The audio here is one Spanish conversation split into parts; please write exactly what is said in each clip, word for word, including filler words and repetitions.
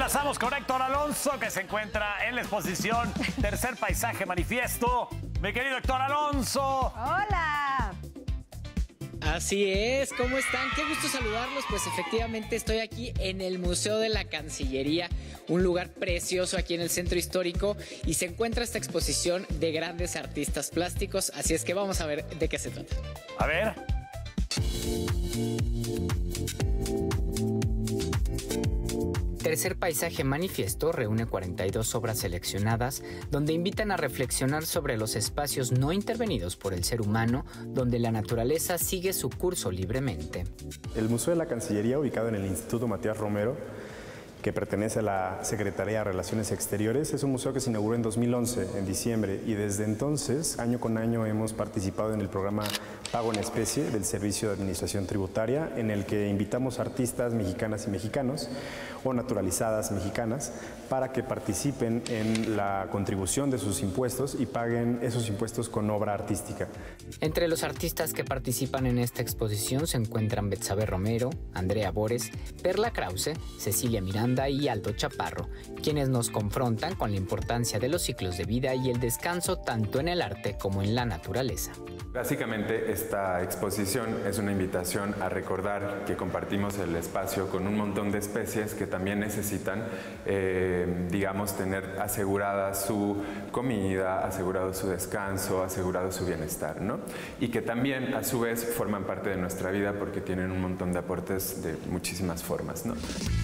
Enlazamos con Héctor Alonso, que se encuentra en la exposición Tercer Paisaje Manifiesto. Mi querido Héctor Alonso. ¡Hola! Así es, ¿cómo están? Qué gusto saludarlos. Pues efectivamente estoy aquí en el Museo de la Cancillería, un lugar precioso aquí en el centro histórico, y se encuentra esta exposición de grandes artistas plásticos, así es que vamos a ver de qué se trata. A ver. Tercer Paisaje Manifiesto reúne cuarenta y dos obras seleccionadas donde invitan a reflexionar sobre los espacios no intervenidos por el ser humano, donde la naturaleza sigue su curso libremente. El Museo de la Cancillería, ubicado en el Instituto Matías Romero, que pertenece a la Secretaría de Relaciones Exteriores, es un museo que se inauguró en dos mil once, en diciembre, y desde entonces, año con año, hemos participado en el programa Pago en Especie del Servicio de Administración Tributaria, en el que invitamos artistas mexicanas y mexicanos o naturalizadas mexicanas para que participen en la contribución de sus impuestos y paguen esos impuestos con obra artística. Entre los artistas que participan en esta exposición se encuentran Betsabe Romero, Andrea Bores, Perla Krause, Cecilia Miranda y Aldo Chaparro, quienes nos confrontan con la importancia de los ciclos de vida y el descanso tanto en el arte como en la naturaleza. Básicamente, esta exposición es una invitación a recordar que compartimos el espacio con un montón de especies que también necesitan, eh, digamos, tener asegurada su comida, asegurado su descanso, asegurado su bienestar, ¿no? Y que también, a su vez, forman parte de nuestra vida porque tienen un montón de aportes de muchísimas formas, ¿no?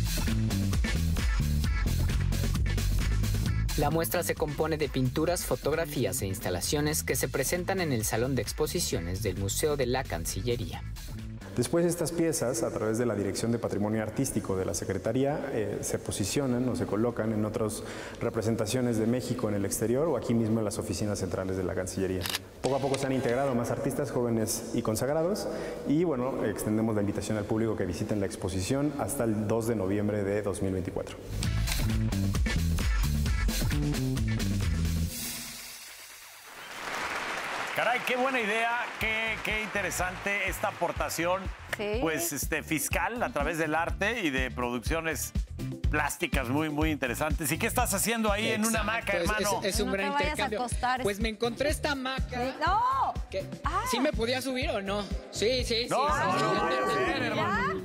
La muestra se compone de pinturas, fotografías e instalaciones que se presentan en el Salón de Exposiciones del Museo de la Cancillería. Después estas piezas, a través de la Dirección de Patrimonio Artístico de la Secretaría, eh, se posicionan o se colocan en otras representaciones de México en el exterior o aquí mismo en las oficinas centrales de la Cancillería. Poco a poco se han integrado más artistas jóvenes y consagrados y bueno, extendemos la invitación al público que visiten la exposición hasta el dos de noviembre de dos mil veinticuatro. Caray, qué buena idea, qué, qué interesante esta aportación, sí. pues, este, fiscal a través del arte y de producciones plásticas muy, muy interesantes. ¿Y qué estás haciendo ahí? Exacto, en una hamaca, hermano? Es, es, es un no gran te intercambio. A acostar. Pues me encontré esta hamaca. ¡No! Que, ah. ¿Sí me podía subir o no? Sí, sí, no, sí. No, sí, no, sí, no, sí, no, sí, no, hermano.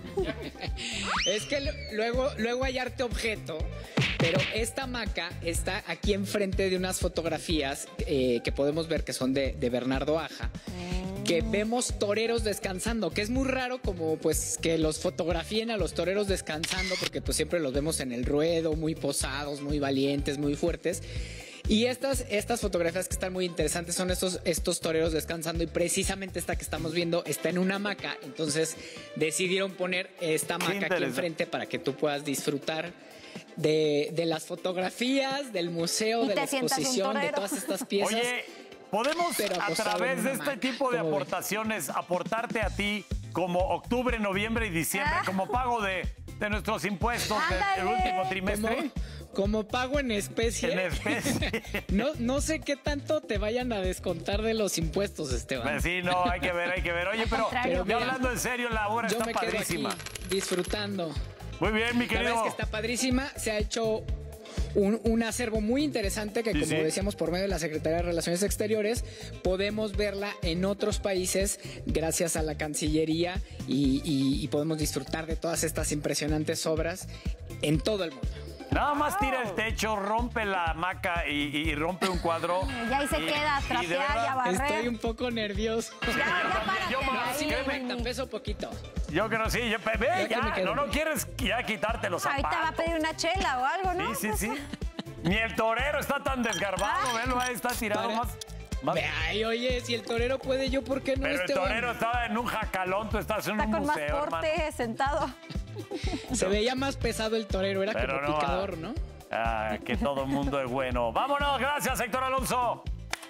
Es que luego, luego hay arte objeto. Pero esta hamaca está aquí enfrente de unas fotografías eh, que podemos ver que son de, de Bernardo Aja, mm. que vemos toreros descansando, que es muy raro como pues que los fotografíen a los toreros descansando, porque pues siempre los vemos en el ruedo, muy posados, muy valientes, muy fuertes. Y estas, estas fotografías que están muy interesantes son estos, estos toreros descansando, y precisamente esta que estamos viendo está en una hamaca. Entonces decidieron poner esta hamaca aquí enfrente para que tú puedas disfrutar De, de las fotografías, del museo, de la exposición, de todas estas piezas. Oye, ¿podemos a través de este tipo de aportaciones aportarte a ti como octubre, noviembre y diciembre ah. como pago de, de nuestros impuestos del último trimestre? Como, como pago en especie. En especie. no, no sé qué tanto te vayan a descontar de los impuestos, Esteban. Pues sí, no, hay que ver, hay que ver. Oye, pero, pero mira, hablando en serio, la obra está padrísima. Disfrutando. Muy bien, mi querido. La verdad es que está padrísima. Se ha hecho un, un acervo muy interesante que, sí, como sí. decíamos, por medio de la Secretaría de Relaciones Exteriores, podemos verla en otros países gracias a la Cancillería y, y, y podemos disfrutar de todas estas impresionantes obras en todo el mundo. Nada más tira el techo, rompe la hamaca y, y rompe un cuadro. Y ahí se y, queda, trapear y, y a barrer. Estoy un poco nervioso. Ya, ya, párate. Yo, no, sí me cuenta, peso poquito. Yo creo sí, yo, ve, ya, ya no, no quieres ya quitarte los zapatos. Ahorita va a pedir una chela o algo, ¿no? Sí, sí, sí. Ni el torero está tan desgarbado, ah. velo, ahí está tirado Para... más. Más... Ay, oye, si el torero puede, ¿yo por qué no? Pero este el torero estaba en un jacalón, tú estás en está un con museo, más porte, hermano. Sentado. Se veía más pesado el torero, era Pero como no, picador, ¿no? Ah, que todo el mundo es bueno. ¡Vámonos! ¡Gracias, Héctor Alonso!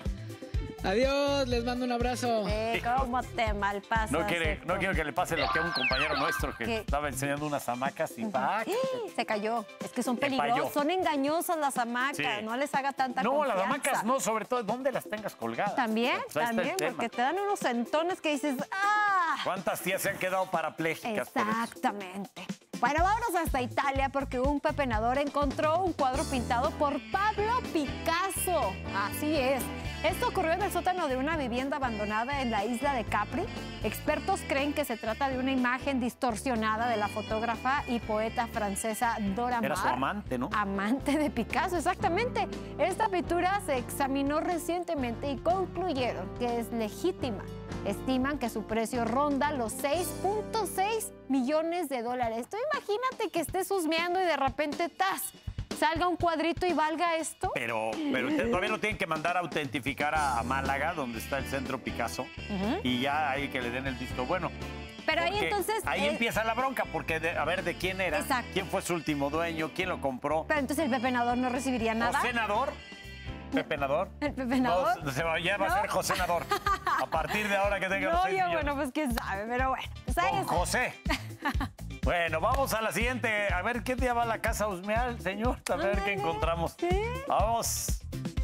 Adiós, les mando un abrazo. Eh, ¿Cómo te malpasas? No, quiere, no quiero que le pase lo que a un compañero nuestro que ¿Qué? estaba enseñando unas hamacas y ¡pac! Se cayó. Es que son peligrosas, son engañosas las hamacas. Sí. No les haga tanta no, confianza. No, las hamacas no, sobre todo ¿dónde las tengas colgadas? También, pues también, porque te dan unos sentones que dices ¡ah! ¿Cuántas tías se han quedado parapléjicas? Exactamente. Bueno, vámonos hasta Italia porque un pepenador encontró un cuadro pintado por Pablo Picasso. Así es. Esto ocurrió en el sótano de una vivienda abandonada en la isla de Capri. Expertos creen que se trata de una imagen distorsionada de la fotógrafa y poeta francesa Dora Maar. Era su amante, ¿no? Amante de Picasso, exactamente. Esta pintura se examinó recientemente y concluyeron que es legítima. Estiman que su precio ronda los seis punto seis millones de dólares. Tú imagínate que estés husmeando y de repente ¡tas! Salga un cuadrito y valga esto. Pero, pero todavía lo tienen que mandar a autentificar a, a Málaga, donde está el Centro Picasso, uh-huh. y ya ahí que le den el visto bueno. Pero ahí entonces... Ahí eh, empieza la bronca, porque de, a ver de quién era, exacto. quién fue su último dueño, quién lo compró. Pero entonces el pepenador no recibiría nada. ¿O senador? ¿Pepenador? ¿El pepenador? No, se va, ya va ¿No? a ser Josénador. A partir de ahora que tenga no, los seis yo, bueno, pues quién sabe, pero bueno. Pues ahí Con está. José. Bueno, vamos a la siguiente. A ver qué día va a la casa a husmear el señor. A ver qué encontramos. ¿Sí? Vamos.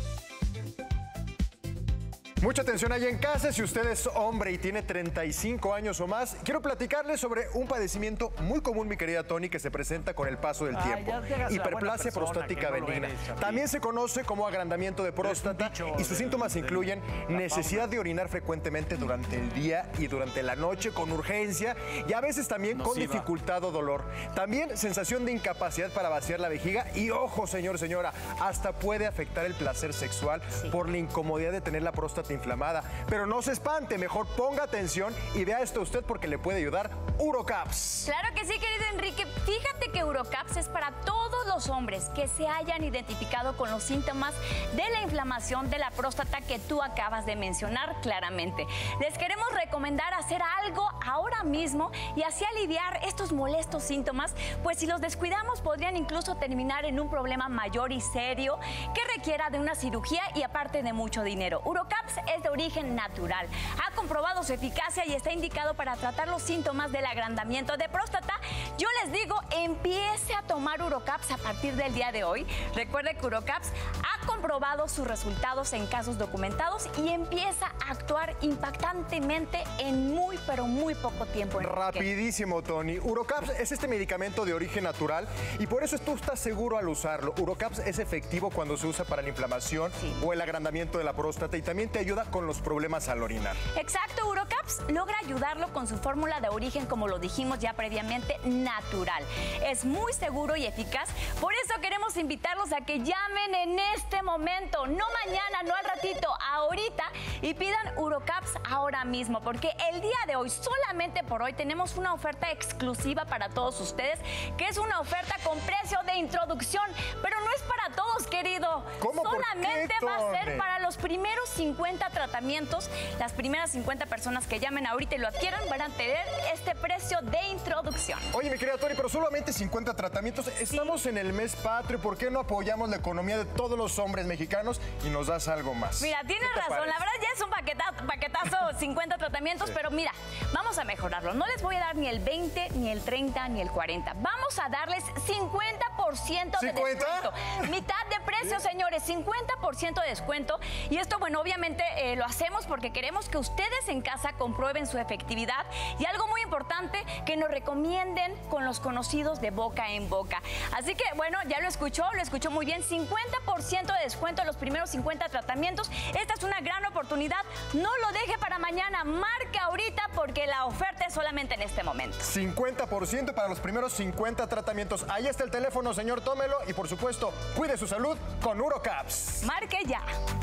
Mucha atención ahí en casa, si usted es hombre y tiene treinta y cinco años o más, quiero platicarle sobre un padecimiento muy común, mi querida Tony, que se presenta con el paso del tiempo. Ay, hiperplasia prostática no benigna. También se conoce como agrandamiento de próstata y sus síntomas de, incluyen de necesidad de orinar frecuentemente durante el día y durante la noche con urgencia y a veces también Nociva. con dificultad o dolor. También sensación de incapacidad para vaciar la vejiga y, ojo, señor, señora, hasta puede afectar el placer sexual sí. por la incomodidad de tener la próstata inflamada. Pero no se espante, mejor ponga atención y vea esto usted porque le puede ayudar Urocaps. Claro que sí, querido Enrique. Fíjate que Urocaps es para todos los hombres que se hayan identificado con los síntomas de la inflamación de la próstata que tú acabas de mencionar claramente. Les queremos recomendar hacer algo ahora mismo y así aliviar estos molestos síntomas, pues si los descuidamos podrían incluso terminar en un problema mayor y serio que requiera de una cirugía y aparte de mucho dinero. Urocaps es de origen natural. Ha comprobado su eficacia y está indicado para tratar los síntomas del agrandamiento de próstata. Yo les digo, empiece a tomar Urocaps a partir del día de hoy. Recuerde que Urocaps ha comprobado sus resultados en casos documentados y empieza a actuar impactantemente en muy, pero muy poco tiempo. Rapidísimo, Tony. Urocaps es este medicamento de origen natural y por eso tú estás seguro al usarlo. Urocaps es efectivo cuando se usa para la inflamación sí. o el agrandamiento de la próstata y también te ayuda con los problemas al orinar. Exacto, Urocaps logra ayudarlo con su fórmula de origen, como lo dijimos ya previamente, natural. Es muy seguro y eficaz, por eso queremos invitarlos a que llamen en este momento, no mañana, no al ratito, ahorita, y pidan Urocaps ahora mismo, porque el día de hoy, solamente por hoy, tenemos una oferta exclusiva para todos ustedes, que es una oferta con precio de introducción, pero no es para todos, querido. ¿Cómo? Solamente ¿Por qué, va a ser Tony? para los primeros cincuenta tratamientos. Las primeras cincuenta personas que llamen ahorita y lo adquieran van a tener este precio de introducción. Oye, mi querida Tori, pero solamente cincuenta tratamientos. Estamos sí. en el mes patrio. ¿Por qué no apoyamos la economía de todos los hombres mexicanos y nos das algo más? Mira, tienes razón. Parece? La verdad ya es un paquetazo, paquetazo cincuenta tratamientos, sí. pero mira, vamos a mejorarlo. No les voy a dar ni el veinte, ni el treinta, ni el cuarenta. Vamos a darles cincuenta por ciento de ¿cincuenta? Descuento. Mitad de precio, señores. cincuenta por ciento de descuento. Y esto, bueno, obviamente eh, lo hacemos porque queremos que ustedes en casa comprueben su efectividad y algo muy importante, que nos recomienden con los conocidos de boca en boca. Así que, bueno, ya lo escuchó, lo escuchó muy bien, cincuenta por ciento de descuento en los primeros cincuenta tratamientos. Esta es una gran oportunidad, no lo deje para mañana, marque ahorita porque la oferta es solamente en este momento. cincuenta por ciento para los primeros cincuenta tratamientos. Ahí está el teléfono, señor, tómelo y por supuesto, cuide su salud con Urocaps. Marque ya.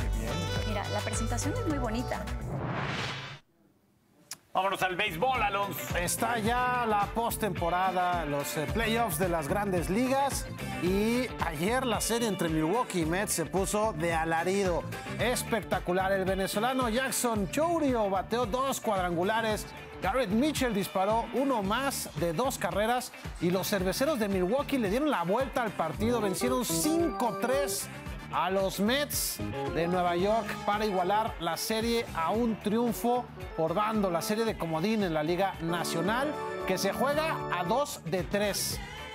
Mira, la presentación es muy bonita. Vámonos al béisbol, Alonso. Está ya la postemporada, los eh, playoffs de las grandes ligas. Y ayer la serie entre Milwaukee y Mets se puso de alarido. Espectacular. El venezolano Jackson Chourio bateó dos cuadrangulares. Garrett Mitchell disparó uno más de dos carreras. Y los cerveceros de Milwaukee le dieron la vuelta al partido. Vencieron cinco tres a los Mets de Nueva York para igualar la serie a un triunfo por bando, la serie de comodín en la Liga Nacional, que se juega a dos de tres.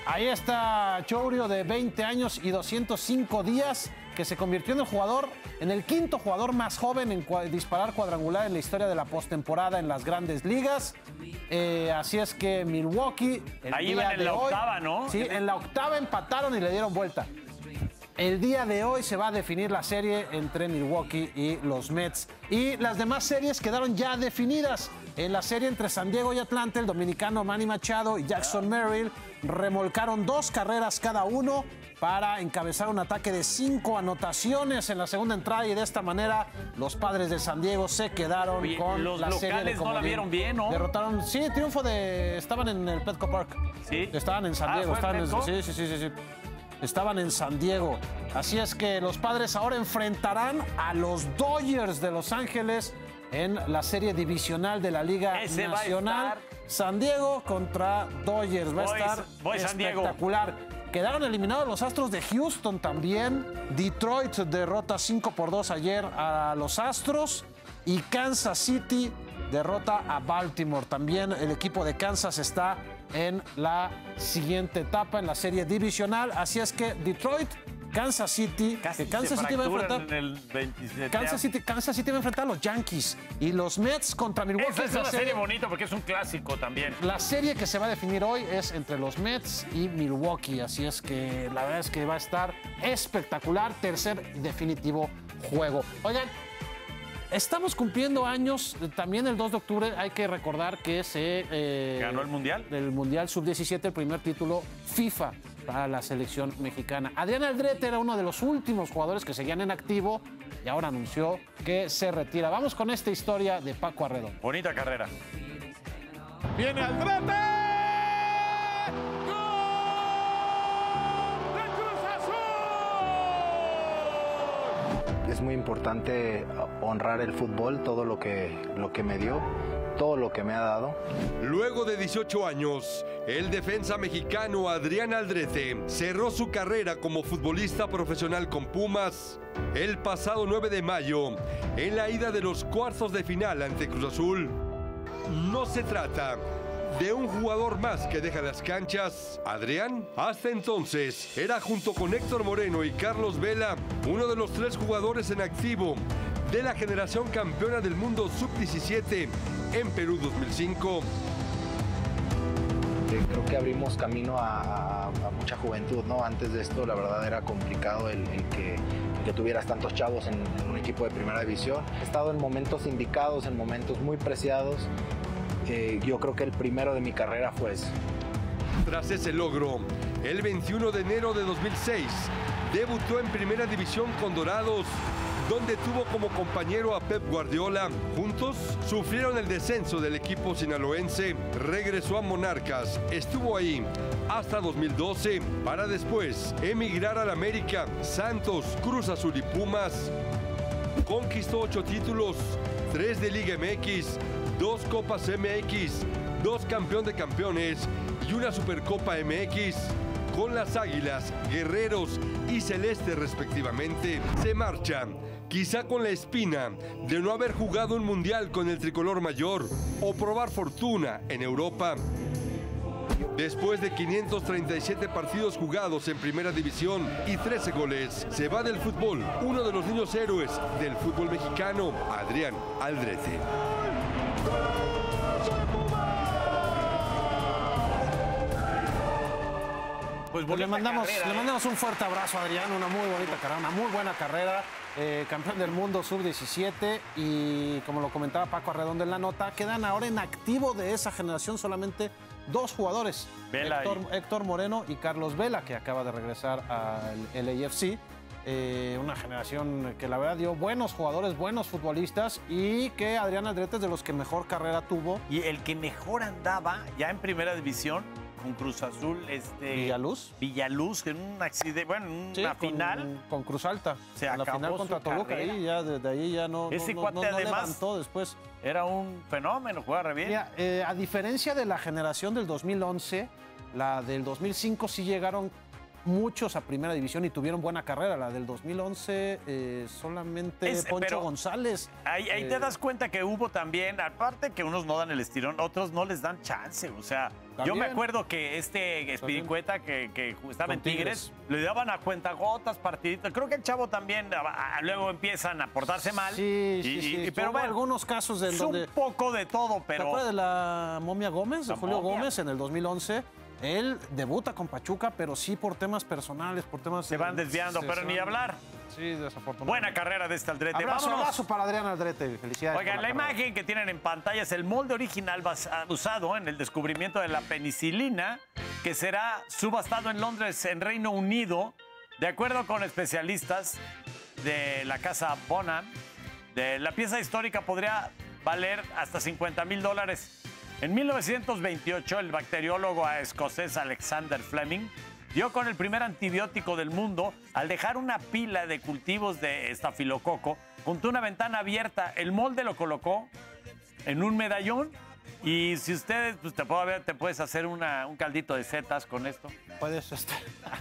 Ahí está Chourio, de veinte años y doscientos cinco días, que se convirtió en el jugador, en el quinto jugador más joven en cua disparar cuadrangular en la historia de la postemporada en las grandes ligas. Eh, así es que Milwaukee, el ahí día iban en de la hoy, octava, ¿no? Sí, en la octava empataron y le dieron vuelta. El día de hoy se va a definir la serie entre Milwaukee y los Mets. Y las demás series quedaron ya definidas. En la serie entre San Diego y Atlanta, el dominicano Manny Machado y Jackson Merrill remolcaron dos carreras cada uno para encabezar un ataque de cinco anotaciones en la segunda entrada, y de esta manera los Padres de San Diego se quedaron Oye, con los la serie de locales no la comodín. vieron bien, ¿no? Derrotaron, sí, triunfo de... Estaban en el Petco Park. Sí. Estaban en San Ah, Diego. ¿fue Estaban en, Petco? sí, sí, sí, sí, sí. Estaban en San Diego. Así es que los Padres ahora enfrentarán a los Dodgers de Los Ángeles en la serie divisional de la Liga Ese Nacional. va a estar... San Diego contra Dodgers. Va Voy, a estar voy San Diego. espectacular. Quedaron eliminados los Astros de Houston también. Detroit derrota cinco por dos ayer a los Astros. Y Kansas City derrota a Baltimore. También el equipo de Kansas está en la siguiente etapa, en la serie divisional. Así es que Detroit, Kansas City, Casi que Kansas se City va a fracturan enfrentar... en el veintisiete. Kansas City, Kansas City va a enfrentar a los Yankees y los Mets contra Milwaukee. Esa es La una serie bonita porque es un clásico también. La serie que se va a definir hoy es entre los Mets y Milwaukee, así es que la verdad es que va a estar espectacular. Tercer y definitivo juego. Oigan, estamos cumpliendo años, también el dos de octubre hay que recordar que se... Eh, ¿Ganó el Mundial? El Mundial sub diecisiete, el primer título FIFA para la selección mexicana. Adrián Aldrete era uno de los últimos jugadores que seguían en activo y ahora anunció que se retira. Vamos con esta historia de Paco Arredondo. Bonita carrera. Viene Aldrete. Es muy importante honrar el fútbol, todo lo que, lo que me dio, todo lo que me ha dado. Luego de dieciocho años, el defensa mexicano Adrián Aldrete cerró su carrera como futbolista profesional con Pumas el pasado nueve de mayo en la ida de los cuartos de final ante Cruz Azul. No se trata de un jugador más que deja las canchas. Adrián, hasta entonces, era junto con Héctor Moreno y Carlos Vela, uno de los tres jugadores en activo de la generación campeona del mundo sub diecisiete en Perú dos mil cinco. Creo que abrimos camino a, a, a mucha juventud, ¿no? Antes de esto, la verdad, era complicado el, el, que, el que tuvieras tantos chavos en, en un equipo de primera división. He estado en momentos indicados, en momentos muy preciados. Eh, yo creo que el primero de mi carrera fue ese. Tras ese logro, el veintiuno de enero de dos mil seis, debutó en Primera División con Dorados, donde tuvo como compañero a Pep Guardiola. Juntos sufrieron el descenso del equipo sinaloense. Regresó a Monarcas, estuvo ahí hasta dos mil doce, para después emigrar al América, Santos, Cruz Azul y Pumas. Conquistó ocho títulos, tres de Liga M X, dos Copas M X, dos Campeón de Campeones y una Supercopa M X. Con las Águilas, Guerreros y Celeste respectivamente. Se marcha, quizá con la espina de no haber jugado un mundial con el tricolor mayor o probar fortuna en Europa. Después de quinientos treinta y siete partidos jugados en Primera División y trece goles, se va del fútbol uno de los niños héroes del fútbol mexicano, Adrián Aldrete. Pues le mandamos, carrera, le ¿eh? mandamos un fuerte abrazo a Adrián, una muy bonita carrera, una muy buena carrera, eh, campeón del mundo sub diecisiete, y como lo comentaba Paco Arredondo en la nota, quedan ahora en activo de esa generación solamente dos jugadores, Vela Héctor, y... Héctor Moreno y Carlos Vela, que acaba de regresar al L A F C. Eh, una generación que la verdad dio buenos jugadores, buenos futbolistas, y que Adrián Aldrete es de los que mejor carrera tuvo. Y el que mejor andaba ya en Primera División con Cruz Azul, este Villaluz. Villaluz, en un accidente, bueno, en una Sí, con, final. Con Cruz Alta. Se en la acabó final su contra Toluca. carrera. Ahí ya, desde ahí ya no, Ese no, cuate no, no además levantó después. Era un fenómeno, jugaba re bien. Mira, eh, a diferencia de la generación del dos mil once, la del dos mil cinco sí llegaron muchos a Primera División y tuvieron buena carrera. La del dos mil once eh, solamente Es- Poncho pero González. Ahí, ahí Eh, te das cuenta que hubo también, aparte que unos no dan el estirón, otros no les dan chance. O sea, Yo me acuerdo que este Espiricueta que, que estaba en Tigres, Tigres, le daban a cuentagotas, partiditos. Creo que el chavo también a, a, luego empiezan a portarse mal. Sí, sí, y, sí. Y, pero bueno, algunos casos de donde... un poco de todo, pero... ¿Te acuerdas de la momia Gómez, de la Julio momia. Gómez en el dos mil once? Él debuta con Pachuca, pero sí por temas personales, por temas... Se van desviando, se pero se ni hablar. Sí, desafortunadamente. Buena carrera de este Aldrete. Abrazo, abrazo para Adrián Aldrete. Felicidades. Oigan, la, la imagen que tienen en pantalla es el molde original usado en el descubrimiento de la penicilina, que será subastado en Londres, en Reino Unido, de acuerdo con especialistas de la casa Bonham. De la pieza histórica podría valer hasta cincuenta mil dólares. En mil novecientos veintiocho, el bacteriólogo escocés Alexander Fleming dio con el primer antibiótico del mundo al dejar una pila de cultivos de estafilococo junto a una ventana abierta. El molde lo colocó en un medallón y si ustedes, pues te, puedo ver, te puedes hacer una, un caldito de setas con esto. Puedes estar...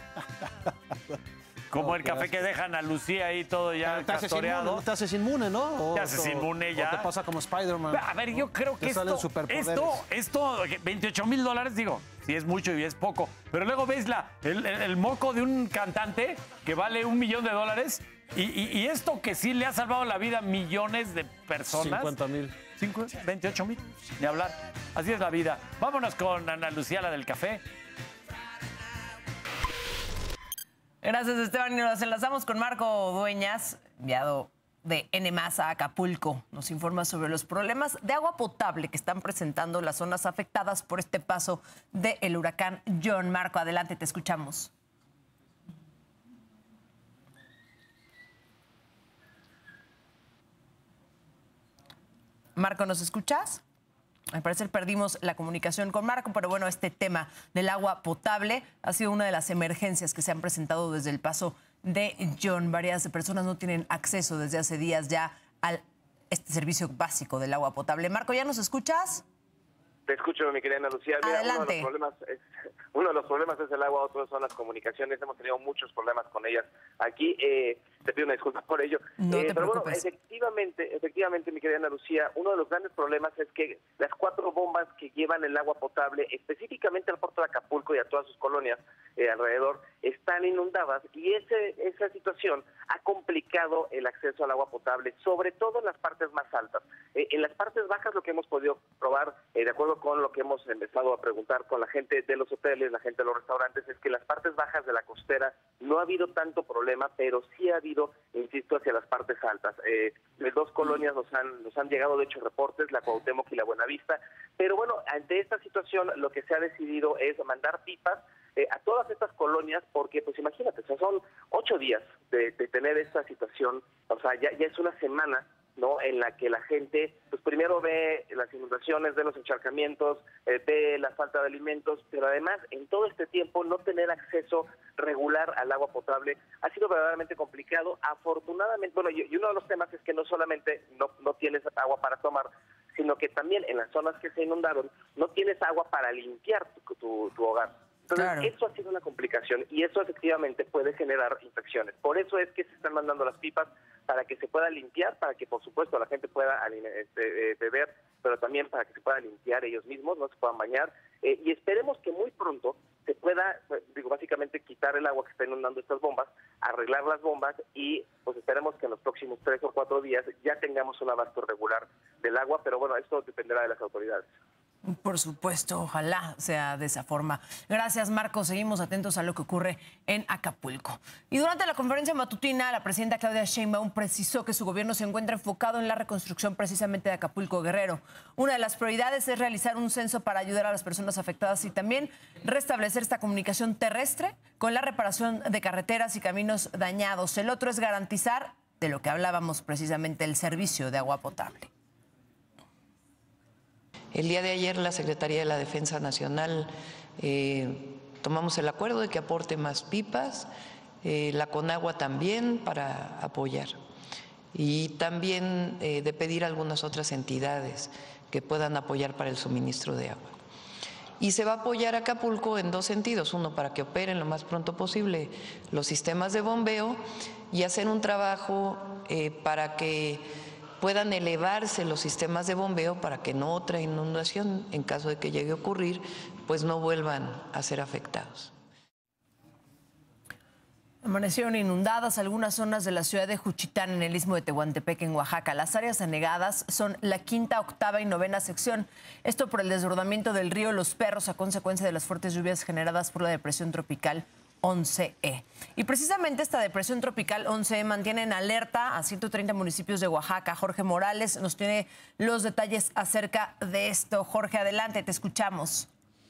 Como no, el café que dejan a Lucía ahí todo ya te castoreado. Haces te haces inmune, ¿no? O, te haces inmune ya. O te pasa como Spider-Man. A ver, yo creo que esto, esto, esto, veintiocho mil dólares, digo, si es mucho y es poco. Pero luego ves la, el, el, el moco de un cantante que vale un millón de dólares y, y, y esto que sí le ha salvado la vida a millones de personas. cincuenta mil. veintiocho mil, ni hablar. Así es la vida. Vámonos con Ana Lucía, la del café. Gracias, Esteban. Y nos enlazamos con Marco Dueñas, enviado de N más a Acapulco. Nos informa sobre los problemas de agua potable que están presentando las zonas afectadas por este paso del huracán John. Marco, adelante, te escuchamos. Marco, ¿nos escuchas? Al parecer perdimos la comunicación con Marco, pero bueno, este tema del agua potable ha sido una de las emergencias que se han presentado desde el paso de John. Varias personas no tienen acceso desde hace días ya a este servicio básico del agua potable. Marco, ¿ya nos escuchas? Te escucho, mi querida Ana Lucía. Mira, Adelante. Uno de, los problemas es, uno de los problemas es el agua, otros son las comunicaciones. Hemos tenido muchos problemas con ellas aquí. Eh, te pido una disculpa por ello. No eh, te pero preocupes. bueno, efectivamente, efectivamente, mi querida Ana Lucía, uno de los grandes problemas es que las cuatro bombas que llevan el agua potable, específicamente al puerto de Acapulco y a todas sus colonias eh, alrededor, están inundadas y ese, esa situación ha complicado el acceso al agua potable, sobre todo en las partes más altas. Eh, en las partes bajas lo que hemos podido probar, eh, de acuerdo con lo que hemos empezado a preguntar con la gente de los hoteles, la gente de los restaurantes, es que en las partes bajas de la costera no ha habido tanto problema, pero sí ha habido, insisto, hacia las partes altas. Eh, de dos colonias nos han, nos han llegado, de hecho, reportes, la Cuauhtémoc y la Buenavista, pero bueno, ante esta situación lo que se ha decidido es mandar pipas eh, a todas estas colonias, porque pues imagínate, o sea, son ocho días de, de tener esta situación, o sea, ya, ya es una semana, ¿no?, en la que la gente, pues primero ve las inundaciones, ve los encharcamientos, eh, ve la falta de alimentos, pero además en todo este tiempo no tener acceso regular al agua potable ha sido verdaderamente complicado. Afortunadamente, bueno, y, y uno de los temas es que no solamente no, no tienes agua para tomar, sino que también en las zonas que se inundaron no tienes agua para limpiar tu, tu, tu hogar. Entonces, claro, eso ha sido una complicación y eso efectivamente puede generar infecciones. Por eso es que se están mandando las pipas para que se pueda limpiar, para que por supuesto la gente pueda este, beber, pero también para que se puedan limpiar ellos mismos, no se puedan bañar. Eh, y esperemos que muy pronto se pueda, digo, básicamente quitar el agua que está inundando estas bombas, arreglar las bombas y pues esperemos que en los próximos tres o cuatro días ya tengamos un abasto regular del agua, pero bueno, esto dependerá de las autoridades. Por supuesto, ojalá sea de esa forma. Gracias, Marco. Seguimos atentos a lo que ocurre en Acapulco. Y durante la conferencia matutina, la presidenta Claudia Sheinbaum precisó que su gobierno se encuentra enfocado en la reconstrucción precisamente de Acapulco Guerrero. Una de las prioridades es realizar un censo para ayudar a las personas afectadas y también restablecer esta comunicación terrestre con la reparación de carreteras y caminos dañados. El otro es garantizar, de lo que hablábamos precisamente, el servicio de agua potable. El día de ayer la Secretaría de la Defensa Nacional eh, tomamos el acuerdo de que aporte más pipas, eh, la Conagua también para apoyar y también eh, de pedir a algunas otras entidades que puedan apoyar para el suministro de agua. Y se va a apoyar a Acapulco en dos sentidos, uno para que operen lo más pronto posible los sistemas de bombeo y hacer un trabajo eh, para que puedan elevarse los sistemas de bombeo para que no otra inundación, en caso de que llegue a ocurrir, pues no vuelvan a ser afectados. Amanecieron inundadas algunas zonas de la ciudad de Juchitán en el istmo de Tehuantepec, en Oaxaca. Las áreas anegadas son la quinta, octava y novena sección. Esto por el desbordamiento del río Los Perros a consecuencia de las fuertes lluvias generadas por la depresión tropical once E. Y precisamente esta depresión tropical once E mantiene en alerta a ciento treinta municipios de Oaxaca. Jorge Morales nos tiene los detalles acerca de esto. Jorge, adelante, te escuchamos.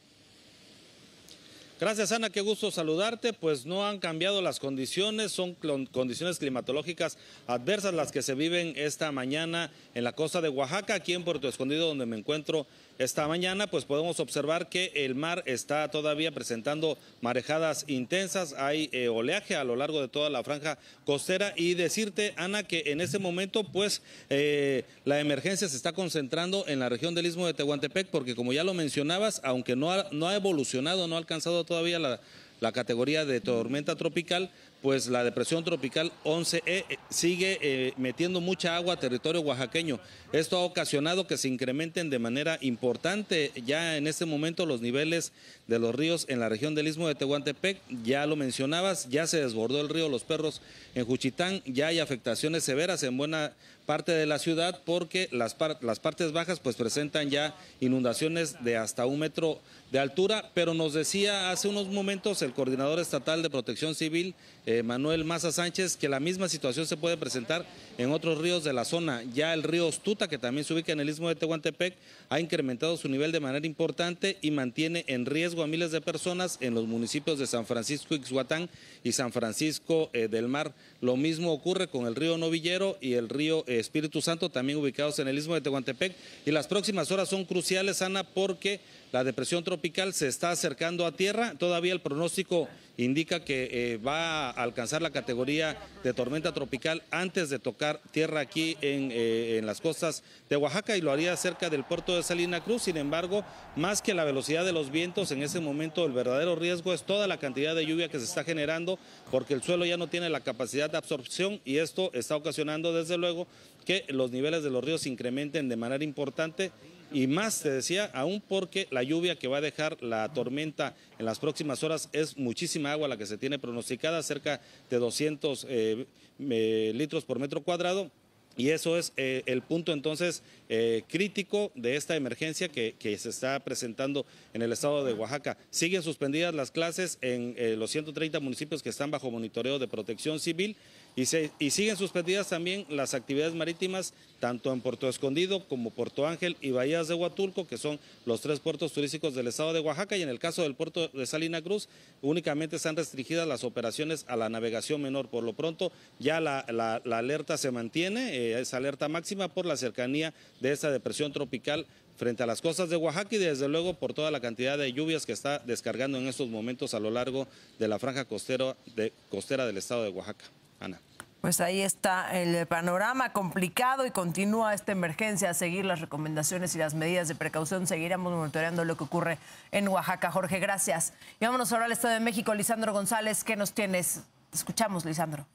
Gracias, Ana, qué gusto saludarte. Pues no han cambiado las condiciones, son condiciones climatológicas adversas las que se viven esta mañana en la costa de Oaxaca. Aquí en Puerto Escondido, donde me encuentro esta mañana, pues podemos observar que el mar está todavía presentando marejadas intensas, hay eh, oleaje a lo largo de toda la franja costera, y decirte, Ana, que en este momento pues eh, la emergencia se está concentrando en la región del istmo de Tehuantepec, porque como ya lo mencionabas, aunque no ha, no ha evolucionado, no ha alcanzado todavía la, la categoría de tormenta tropical, pues la depresión tropical once E sigue eh, metiendo mucha agua a territorio oaxaqueño. Esto ha ocasionado que se incrementen de manera importante ya en este momento los niveles de los ríos en la región del istmo de Tehuantepec. Ya lo mencionabas, ya se desbordó el río Los Perros en Juchitán, ya hay afectaciones severas en buena parte de la ciudad porque las, par las partes bajas pues presentan ya inundaciones de hasta un metro de altura, pero nos decía hace unos momentos el coordinador estatal de Protección Civil, eh, Manuel Maza Sánchez, que la misma situación se puede presentar en otros ríos de la zona. Ya el río Ostuta, que también se ubica en el istmo de Tehuantepec, ha incrementado su nivel de manera importante y mantiene en riesgo a miles de personas en los municipios de San Francisco Ixhuatán y San Francisco eh, del Mar. Lo mismo ocurre con el río Novillero y el río eh, Espíritu Santo, también ubicados en el istmo de Tehuantepec, y las próximas horas son cruciales, Ana, porque la depresión tropical se está acercando a tierra. Todavía el pronóstico indica que eh, va a alcanzar la categoría de tormenta tropical antes de tocar tierra aquí en, eh, en las costas de Oaxaca, y lo haría cerca del puerto de Salina Cruz. Sin embargo, más que la velocidad de los vientos, en ese momento el verdadero riesgo es toda la cantidad de lluvia que se está generando, porque el suelo ya no tiene la capacidad de absorción, y esto está ocasionando desde luego que los niveles de los ríos incrementen de manera importante. Y más, te decía, aún porque la lluvia que va a dejar la tormenta en las próximas horas es muchísima agua la que se tiene pronosticada, cerca de doscientos eh, eh, litros por metro cuadrado. Y eso es eh, el punto entonces eh, crítico de esta emergencia que, que se está presentando en el estado de Oaxaca. Siguen suspendidas las clases en eh, los ciento treinta municipios que están bajo monitoreo de Protección Civil, y, se, y siguen suspendidas también las actividades marítimas tanto en Puerto Escondido como Puerto Ángel y Bahías de Huatulco, que son los tres puertos turísticos del estado de Oaxaca. Y en el caso del puerto de Salina Cruz, únicamente están restringidas las operaciones a la navegación menor. Por lo pronto, ya la, la, la alerta se mantiene, eh, es alerta máxima por la cercanía de esta depresión tropical frente a las costas de Oaxaca, y desde luego por toda la cantidad de lluvias que está descargando en estos momentos a lo largo de la franja costera, de, costera del estado de Oaxaca. Ana. Pues ahí está el panorama complicado y continúa esta emergencia. A seguir las recomendaciones y las medidas de precaución. Seguiremos monitoreando lo que ocurre en Oaxaca. Jorge, gracias. Y vámonos ahora al Estado de México. Lisandro González, ¿qué nos tienes? Te escuchamos, Lisandro.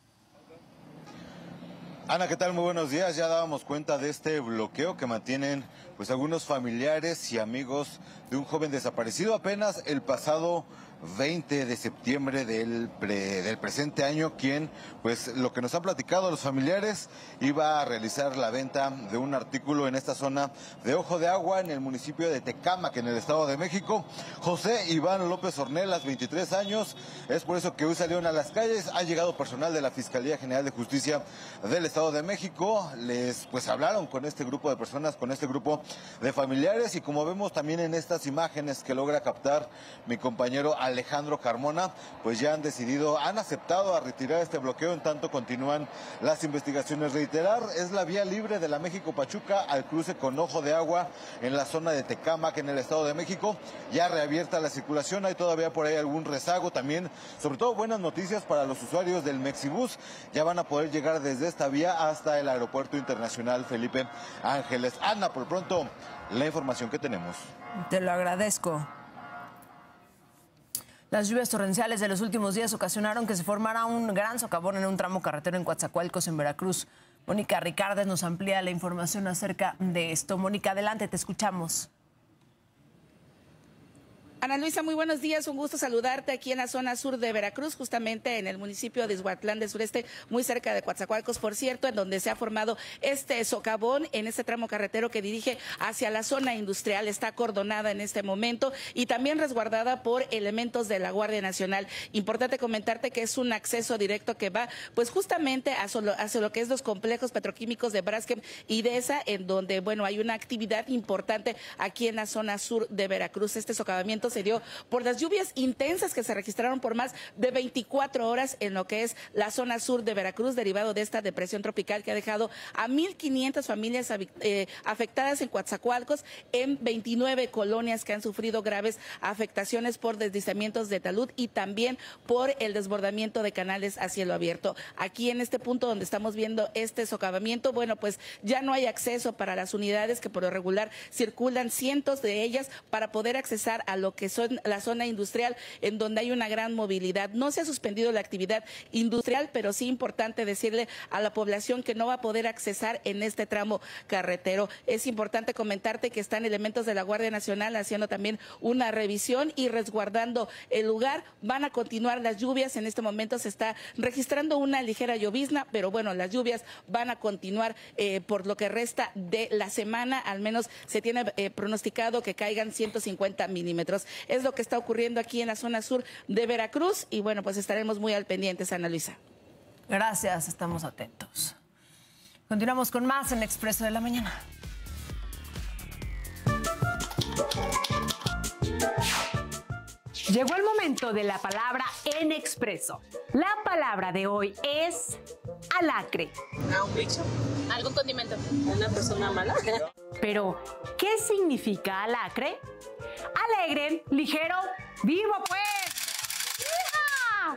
Ana, ¿qué tal? Muy buenos días. Ya dábamos cuenta de este bloqueo que mantienen pues algunos familiares y amigos de un joven desaparecido apenas el pasado veinte de septiembre del, pre, del presente año, quien, pues lo que nos han platicado los familiares, iba a realizar la venta de un artículo en esta zona de Ojo de Agua, en el municipio de Tecámac, en el Estado de México. José Iván López Ornelas, veintitrés años, es por eso que hoy salieron a las calles. Ha llegado personal de la Fiscalía General de Justicia del Estado de México, les pues hablaron con este grupo de personas, con este grupo de familiares, y como vemos también en estas imágenes que logra captar mi compañero Alejandro Carmona, pues ya han decidido, han aceptado a retirar este bloqueo en tanto continúan las investigaciones. Reiterar, es la vía libre de la México-Pachuca al cruce con Ojo de Agua en la zona de Tecámac, en el Estado de México. Ya reabierta la circulación, hay todavía por ahí algún rezago también, sobre todo buenas noticias para los usuarios del Mexibus. Ya van a poder llegar desde esta vía hasta el Aeropuerto Internacional Felipe Ángeles. Ana, por pronto, la información que tenemos. Te lo agradezco. Las lluvias torrenciales de los últimos días ocasionaron que se formara un gran socavón en un tramo carretero en Coatzacoalcos, en Veracruz. Mónica Ricardes nos amplía la información acerca de esto. Mónica, adelante, te escuchamos. Ana Luisa, muy buenos días, un gusto saludarte aquí en la zona sur de Veracruz, justamente en el municipio de Izhuatlán del Sureste, muy cerca de Coatzacoalcos, por cierto, en donde se ha formado este socavón en este tramo carretero que dirige hacia la zona industrial. Está acordonada en este momento y también resguardada por elementos de la Guardia Nacional. Importante comentarte que es un acceso directo que va pues justamente hacia lo, hacia lo que es los complejos petroquímicos de Braskem y Desa, en donde bueno hay una actividad importante aquí en la zona sur de Veracruz. Este socavamiento se dio por las lluvias intensas que se registraron por más de veinticuatro horas en lo que es la zona sur de Veracruz, derivado de esta depresión tropical que ha dejado a mil quinientas familias eh, afectadas en Coatzacoalcos, en veintinueve colonias que han sufrido graves afectaciones por deslizamientos de talud y también por el desbordamiento de canales a cielo abierto. Aquí en este punto donde estamos viendo este socavamiento, bueno, pues ya no hay acceso para las unidades que por lo regular circulan cientos de ellas para poder accesar a lo que son la zona industrial, en donde hay una gran movilidad. No se ha suspendido la actividad industrial, pero sí importante decirle a la población que no va a poder accesar en este tramo carretero. Es importante comentarte que están elementos de la Guardia Nacional haciendo también una revisión y resguardando el lugar. Van a continuar las lluvias. En este momento se está registrando una ligera llovizna, pero bueno, las lluvias van a continuar eh, por lo que resta de la semana. Al menos se tiene eh, pronosticado que caigan ciento cincuenta milímetros. Es lo que está ocurriendo aquí en la zona sur de Veracruz y bueno, pues estaremos muy al pendiente, Ana Luisa. Gracias, estamos atentos. Continuamos con más en Expreso de la Mañana. Llegó el momento de la palabra en Expreso. La palabra de hoy es alacre. ¿Un bicho? ¿Algún condimento? ¿Una persona mala? Pero, ¿qué significa alacre? Alegre, ligero, vivo pues. ¡Hija!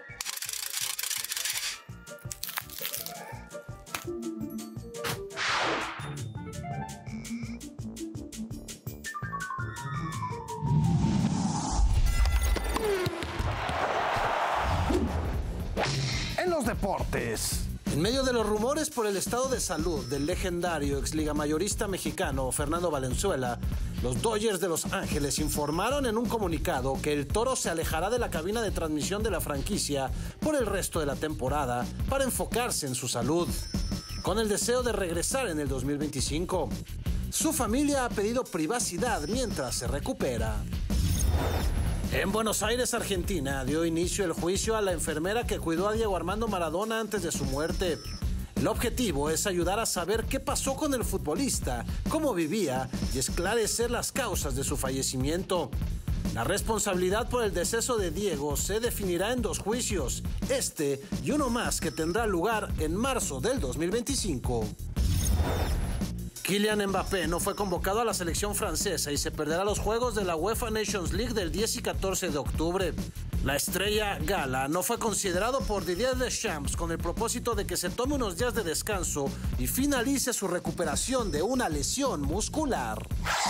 En los deportes. En medio de los rumores por el estado de salud del legendario exligamayorista mexicano Fernando Valenzuela, los Dodgers de Los Ángeles informaron en un comunicado que el Toro se alejará de la cabina de transmisión de la franquicia por el resto de la temporada para enfocarse en su salud, con el deseo de regresar en el dos mil veinticinco. Su familia ha pedido privacidad mientras se recupera. En Buenos Aires, Argentina, dio inicio el juicio a la enfermera que cuidó a Diego Armando Maradona antes de su muerte. El objetivo es ayudar a saber qué pasó con el futbolista, cómo vivía y esclarecer las causas de su fallecimiento. La responsabilidad por el deceso de Diego se definirá en dos juicios, este y uno más que tendrá lugar en marzo del dos mil veinticinco. Kylian Mbappé no fue convocado a la selección francesa y se perderá los juegos de la UEFA Nations League del diez y catorce de octubre. La estrella gala no fue considerado por Didier Deschamps con el propósito de que se tome unos días de descanso y finalice su recuperación de una lesión muscular.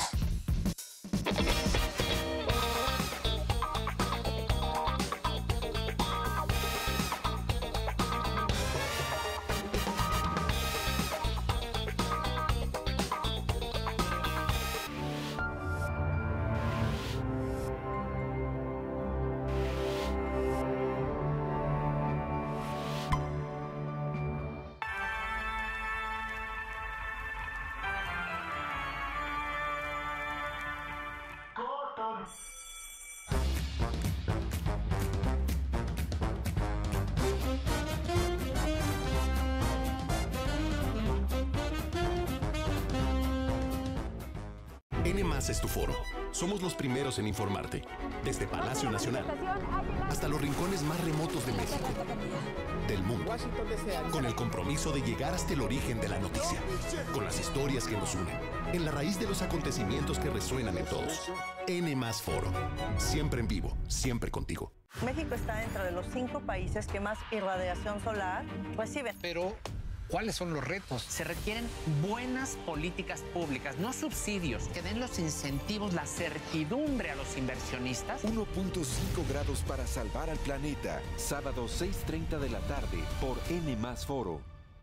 N más es tu foro. Somos los primeros en informarte. Desde Palacio Nacional hasta los rincones más remotos de México, del mundo. Con el compromiso de llegar hasta el origen de la noticia. Con las historias que nos unen. En la raíz de los acontecimientos que resuenan en todos. N más Foro. Siempre en vivo. Siempre contigo. México está dentro de los cinco países que más irradiación solar reciben. Pero ¿cuáles son los retos? Se requieren buenas políticas públicas, no subsidios, que den los incentivos, la certidumbre a los inversionistas. uno punto cinco grados para salvar al planeta. Sábado seis treinta de la tarde por N más Foro.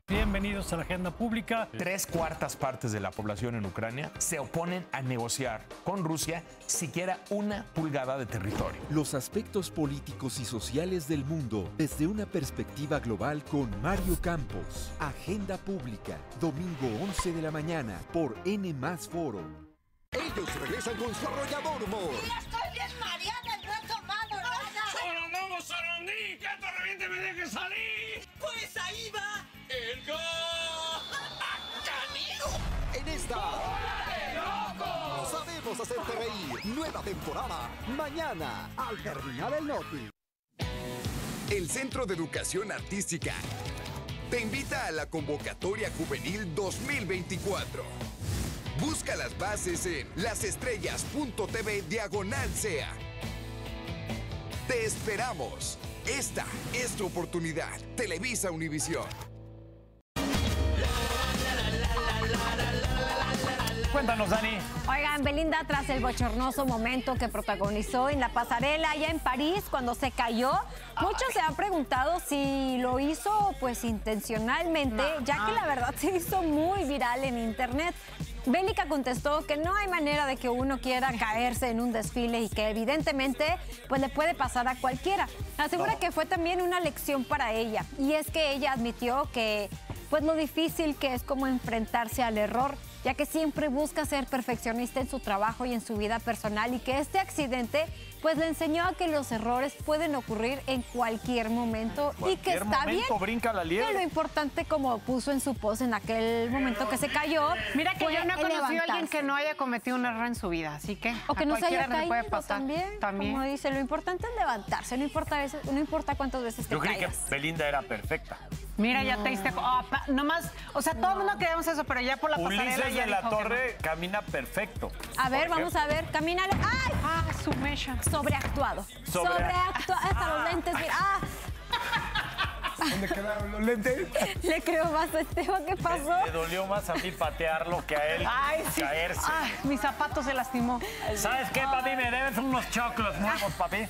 Bienvenidos a la agenda pública. Tres cuartas partes de la población en Ucrania se oponen a negociar con Rusia siquiera una pulgada de territorio. Los aspectos políticos y sociales del mundo desde una perspectiva global con Mario Campos. Agenda pública, domingo once de la mañana por N más Foro. Ellos regresan con su arrollador humor. ¡Ya estoy bien mareada y no he tomado nada! ¡Sorondongo, sorondí! ¡Que esto reviente me deje salir! ¡Pues ahí va! ¡El gol! ¡Canijo! En esta... ¡Loco! Sabemos hacerte reír. Nueva temporada. Mañana, al terminar el Noti. El Centro de Educación Artística te invita a la convocatoria juvenil dos mil veinticuatro. Busca las bases en lasestrellas.tv diagonal sea. Te esperamos. Esta es tu oportunidad. Televisa Univisión. Cuéntanos, Dani. Oigan, Belinda, tras el bochornoso momento que protagonizó en la pasarela allá en París cuando se cayó, muchos se han preguntado si lo hizo pues intencionalmente, no, ya no. que la verdad se hizo muy viral en internet. Bélica contestó que no hay manera de que uno quiera caerse en un desfile y que evidentemente pues le puede pasar a cualquiera. Asegura no. que fue también una lección para ella, y es que ella admitió que pues lo difícil que es como enfrentarse al error, ya que siempre busca ser perfeccionista en su trabajo y en su vida personal, y que este accidente pues le enseñó a que los errores pueden ocurrir en cualquier momento cualquier y que está momento, bien. Brinca la liebre. Que lo importante, como puso en su post en aquel momento que se cayó, mira que yo no he conocido levantarse. a alguien que no haya cometido un error en su vida, así que o que no se haya caído puede pasar. También, también. Como dice, lo importante es levantarse, no importa, veces, no importa cuántas veces te Yo creí caigas. que Belinda era perfecta. Mira, no. ya te diste... Oh, nomás, o sea, todo el mundo creemos eso, pero ya por la pasarela Ulises ya de la dijo Torre camina perfecto. A ver, vamos a ver, camínale. ¡Ay! Ah, su mecha. Sobreactuado. Sobre... Sobreactuado. Hasta ah. los lentes, mira. ¡Ah! ¿Dónde quedaron los lentes? Le creo más a Esteban, ¿qué pasó? Le, le dolió más a mí patearlo que a él Ay, sí. caerse. Ay, mi zapato se lastimó. ¿Sabes qué, papi? Me debes unos choclos nuevos, papi.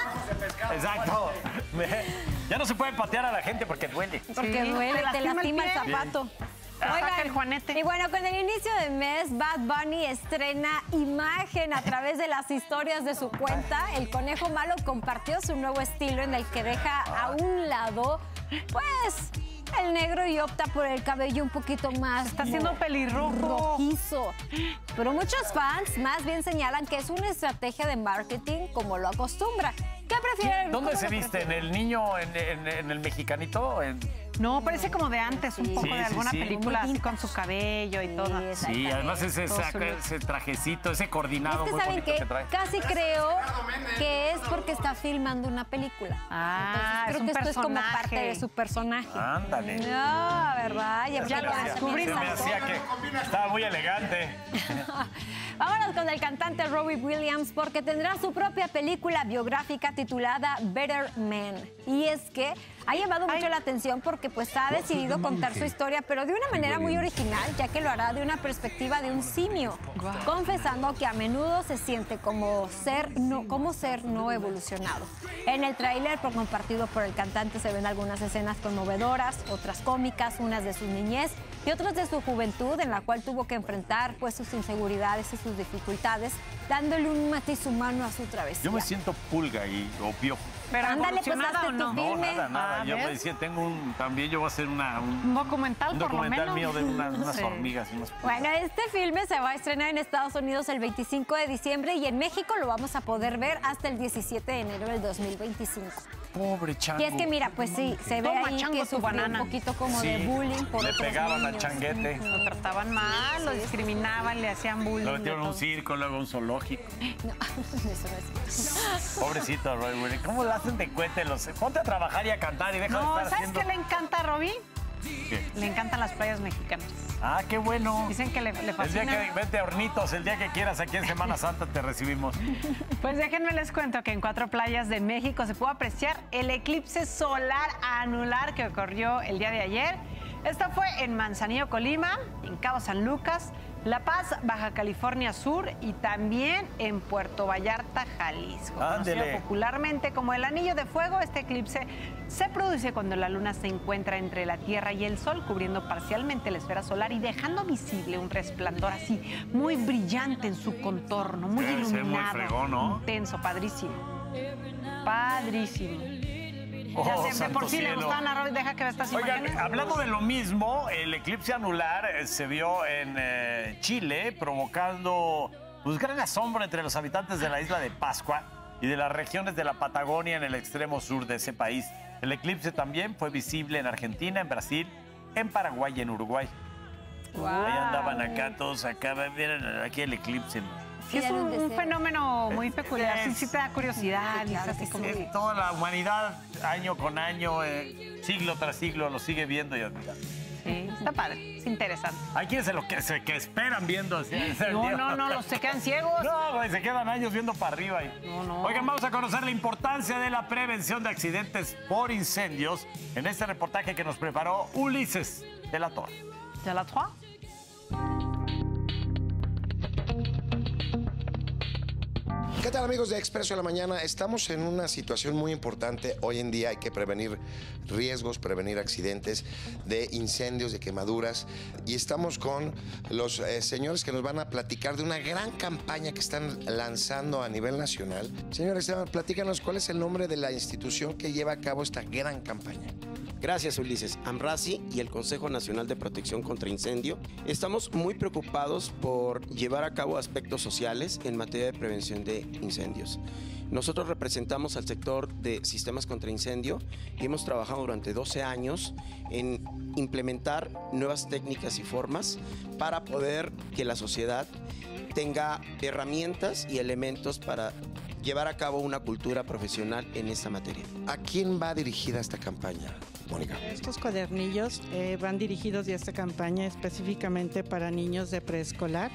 Exacto. Ya no se puede patear a la gente porque duele. Porque sí, duele, te lastima, te lastima el, el zapato. Bien. Oigan, el Juanete. Y bueno, con el inicio de mes, Bad Bunny estrena imagen a través de las historias de su cuenta. El Conejo Malo compartió su nuevo estilo en el que deja a un lado, pues, el negro y opta por el cabello un poquito más... Está haciendo pelirrojo. Rojizo. Pero muchos fans más bien señalan que es una estrategia de marketing como lo acostumbra. ¿Qué prefieren? ¿Dónde se viste? ¿En el niño, en, en, en el mexicanito? En... No, parece como de antes, un sí, poco sí, de alguna sí, sí. película así con su cabello y todo. Sí, además ese, saca, ese trajecito, ese coordinado es que muy ¿saben bonito qué? que trae. Casi creo que es porque está filmando una película. Ah, entonces creo es un que esto personaje. es como parte de su personaje. Ándale. No, ¿verdad? Ya, ya lo descubrí. Se me hacía que estaba muy elegante. Vámonos con el cantante Robbie Williams, porque tendrá su propia película biográfica titulada Better Man. Y es que ha llamado mucho Ay. la atención porque pues ha decidido contar su historia, pero de una manera muy original, ya que lo hará de una perspectiva de un simio, wow. confesando que a menudo se siente como ser no, como ser no evolucionado. En el tráiler compartido por el cantante se ven algunas escenas conmovedoras, otras cómicas, unas de su niñez y otras de su juventud, en la cual tuvo que enfrentar pues sus inseguridades y sus dificultades, dándole un matiz humano a su travesía. Yo me siento pulga y o piojo. Pero ándale, pues hazte no? tu filme. No, nada, nada. Ah, yo ¿ves? me decía, tengo un, también yo voy a hacer una, un, un documental, un por documental lo menos. mío de una, unas sí. hormigas. Unas bueno, este filme se va a estrenar en Estados Unidos el veinticinco de diciembre y en México lo vamos a poder ver hasta el diecisiete de enero del dos mil veinticinco. Pobre chango. Y es que mira, pues sí, se ve Toma, ahí chango, que tu sufrió banana. un poquito como Sí, de bullying por le otros pegaban niños. a changuete. Lo trataban mal, lo discriminaban, le hacían bullying. Lo metieron a un circo, luego a un zoológico. No, eso no es. Pobrecito Roy Williams. ¿Cómo lo hacen de cuete? Los... Ponte a trabajar y a cantar y deja no, de estar ¿sabes haciendo... qué le encanta a Robbie? ¿Qué? Le encantan las playas mexicanas. Ah, qué bueno. Dicen que le, le fascina. El día que vente a Hornitos, el día que quieras aquí en Semana Santa te recibimos. Pues déjenme les cuento que en cuatro playas de México se pudo apreciar el eclipse solar anular que ocurrió el día de ayer. Esto fue en Manzanillo, Colima, en Cabo San Lucas, La Paz, Baja California Sur y también en Puerto Vallarta, Jalisco. Ándele. Conocido popularmente como el Anillo de Fuego, este eclipse se produce cuando la luna se encuentra entre la Tierra y el Sol, cubriendo parcialmente la esfera solar y dejando visible un resplandor así muy brillante en su contorno, muy Debe ser iluminado, muy fregón, ¿no? intenso, padrísimo. Padrísimo. Oh, ya sé, de santo por sí le cielo. gustaban a Roy, deja que vea estas Oigan, imágenes. hablando de lo mismo, el eclipse anular eh, se vio en eh, Chile, provocando pues, gran asombro entre los habitantes de la isla de Pascua y de las regiones de la Patagonia en el extremo sur de ese país. El eclipse también fue visible en Argentina, en Brasil, en Paraguay y en Uruguay. Wow. Ahí andaban acá todos acá, miren aquí el eclipse. Sí, es un, un fenómeno muy peculiar, sí, sí te da curiosidad. Sí, claro, es así como... sí, toda la humanidad, año con año, eh, siglo tras siglo, lo sigue viendo y admirando. Sí, está padre, es interesante. Hay quienes se lo que, se, que esperan viendo. ¿Sí? No, no, no, los se quedan ciegos. No, güey, se quedan años viendo para arriba. Y... No, no. Oigan, vamos a conocer la importancia de la prevención de accidentes por incendios en este reportaje que nos preparó Ulises de la Torre. ¿De la Torre? ¿Qué tal, amigos de Expreso de la Mañana? Estamos en una situación muy importante. Hoy en día hay que prevenir riesgos, prevenir accidentes de incendios, de quemaduras. Y estamos con los eh, señores que nos van a platicar de una gran campaña que están lanzando a nivel nacional. Señores, platícanos cuál es el nombre de la institución que lleva a cabo esta gran campaña. Gracias, Ulises. AMRASI y el Consejo Nacional de Protección contra Incendio estamos muy preocupados por llevar a cabo aspectos sociales en materia de prevención de incendios. Nosotros representamos al sector de sistemas contra incendio y hemos trabajado durante doce años en implementar nuevas técnicas y formas para poder que la sociedad tenga herramientas y elementos para llevar a cabo una cultura profesional en esta materia. ¿A quién va dirigida esta campaña, Mónica? Estos cuadernillos eh, van dirigidos de esta campaña específicamente para niños de preescolar.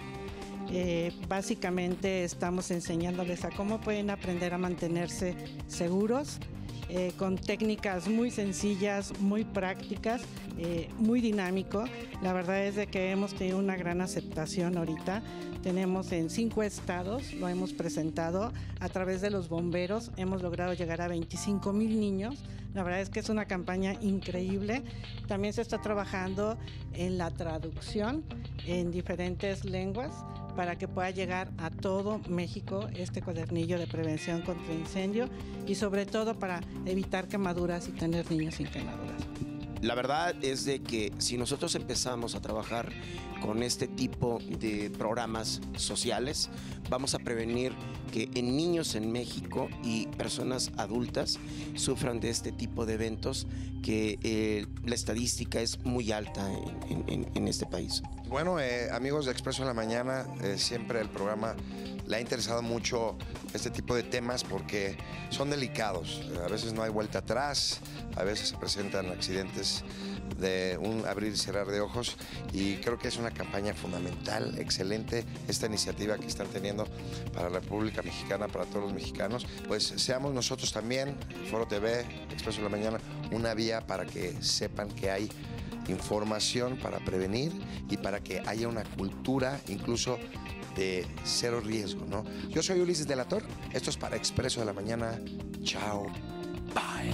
Eh, básicamente estamos enseñándoles a cómo pueden aprender a mantenerse seguros eh, con técnicas muy sencillas, muy prácticas, eh, muy dinámico. La verdad es de que hemos tenido una gran aceptación ahorita. Tenemos en cinco estados, lo hemos presentado a través de los bomberos, hemos logrado llegar a veinticinco mil niños. La verdad es que es una campaña increíble. También se está trabajando en la traducción en diferentes lenguas para que pueda llegar a todo México este cuadernillo de prevención contra incendio y sobre todo para evitar quemaduras y tener niños sin quemaduras. La verdad es de que si nosotros empezamos a trabajar con este tipo de programas sociales, vamos a prevenir que en niños en México y personas adultas sufran de este tipo de eventos que eh, la estadística es muy alta en, en, en este país. Bueno, eh, amigos de Expreso en la Mañana, eh, siempre el programa le ha interesado mucho este tipo de temas porque son delicados. A veces no hay vuelta atrás, a veces se presentan accidentes de un abrir y cerrar de ojos y creo que es una campaña fundamental, excelente esta iniciativa que están teniendo para la República Mexicana, para todos los mexicanos. Pues seamos nosotros también, Foro T V, Expreso de la Mañana, una vía para que sepan que hay información para prevenir y para que haya una cultura incluso de cero riesgo, ¿no? Yo soy Ulises de la Torre, esto es para Expreso de la Mañana. Chao, bye.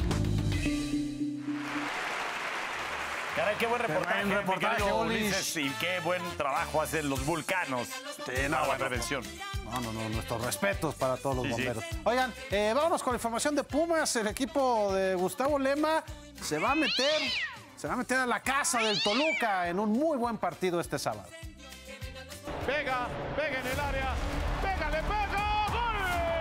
Caray, qué buen reportaje, buen reportaje, mi querido Ulis. Ulises, y qué buen trabajo hacen los vulcanos. Sí, no, no, la bueno, prevención. No, no, no, nuestros respetos para todos los Sí, sí. bomberos. Oigan, eh, vámonos con la información de Pumas. El equipo de Gustavo Lema se va a meter, se va a meter a la casa del Toluca en un muy buen partido este sábado. Pega, pega en el área, pega, le pega, ¡gol!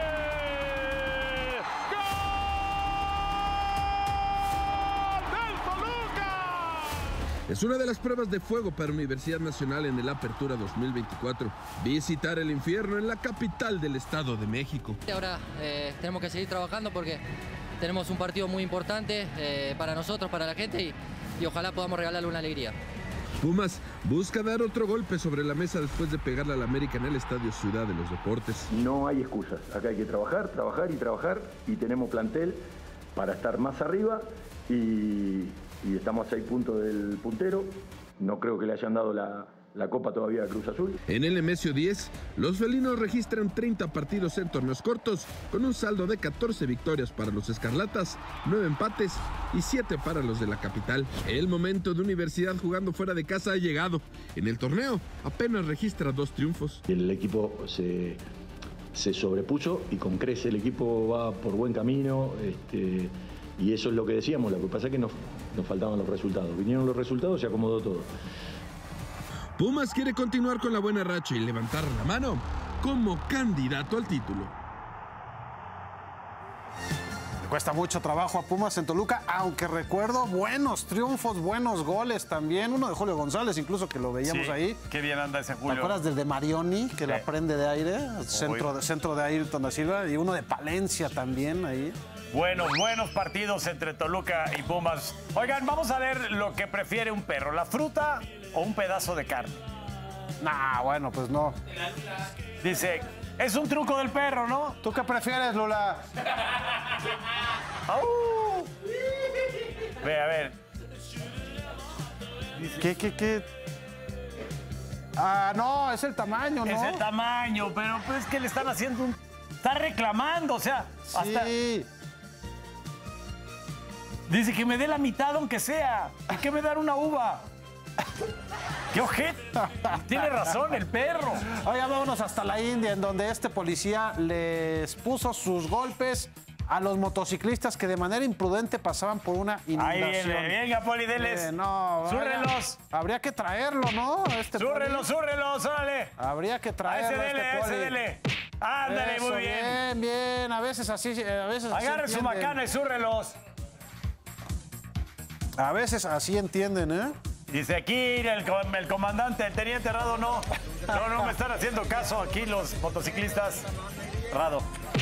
¡Gol del Toluca! Es una de las pruebas de fuego para Universidad Nacional en el Apertura dos mil veinticuatro. Visitar el infierno en la capital del Estado de México. Ahora eh, tenemos que seguir trabajando porque tenemos un partido muy importante eh, para nosotros, para la gente y, y ojalá podamos regalarle una alegría. Pumas busca dar otro golpe sobre la mesa después de pegarle al América en el Estadio Ciudad de los Deportes. No hay excusas, acá hay que trabajar, trabajar y trabajar y tenemos plantel para estar más arriba y, y estamos a seis puntos del puntero. No creo que le hayan dado la, la Copa todavía a Cruz Azul. En el Nemesio diez, los felinos registran treinta partidos en torneos cortos, con un saldo de catorce victorias para los escarlatas, nueve empates y siete para los de la capital. El momento de Universidad jugando fuera de casa ha llegado. En el torneo apenas registra dos triunfos. El equipo se, se sobrepuso y con crece el equipo va por buen camino. Este, y eso es lo que decíamos. Lo que pasa es que nos, nos faltaban los resultados. Vinieron los resultados, se acomodó todo. Pumas quiere continuar con la buena racha y levantar la mano como candidato al título. Le cuesta mucho trabajo a Pumas en Toluca, aunque recuerdo buenos triunfos, buenos goles también. Uno de Julio González, incluso, que lo veíamos sí, ahí. Qué bien anda ese Julio. ¿Te acuerdas del de Marioni, que sí. la prende de aire? Centro de, centro de Ayrton da Silva. Y uno de Palencia también ahí. Buenos, buenos partidos entre Toluca y Pumas. Oigan, vamos a ver lo que prefiere un perro, la fruta o un pedazo de carne. Nah, bueno, pues no. Dice, es un truco del perro, ¿no? ¿Tú qué prefieres, Lula? ¡Au! Ve, a ver. ¿Qué, qué, qué? Ah, no, es el tamaño, ¿no? Es el tamaño, pero pues es que le están haciendo un... Está reclamando, o sea, hasta... Sí. Dice que me dé la mitad aunque sea. ¿Y qué me dar una uva? ¡Qué ojete! Tiene razón el perro. Oiga, vámonos hasta la India, en donde este policía les puso sus golpes a los motociclistas que de manera imprudente pasaban por una inundación. Ahí viene, venga, Poli, deles. Eh, no, ¡Súrrelos! Habría que traerlo, ¿no? Este ¡Súrrelos, súrrelos, órale! Habría que traerlo. A ese dele, este a poli. ese dele. Ándale, Eso, muy bien. Bien, bien. A veces así, a veces así Agarre su macana y súrrelos. A veces así entienden, ¿eh? Dice aquí el, el comandante, el teniente Rado, no. No, no me están haciendo caso aquí los motociclistas. Rado.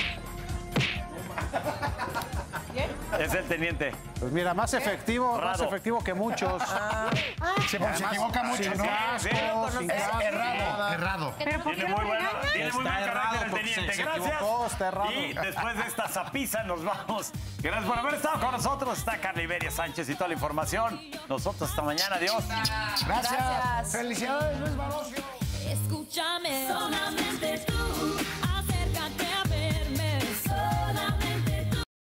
Es el teniente. Pues mira, más efectivo, Rado. más efectivo que muchos. Ah, se, se equivoca mucho, sin ¿no? casco, Sí, sin Es casco, errado, nada. errado. Tiene muy buena, tiene muy buen carácter el teniente. se Gracias. equivocó, está errado. Y después de esta zapiza nos vamos. Gracias por haber estado con nosotros. Está Carla Iberia Sánchez y toda la información. Nosotros hasta mañana. Adiós. Gracias. Gracias. Felicidades, Luis Barocio. Escúchame, solamente tú.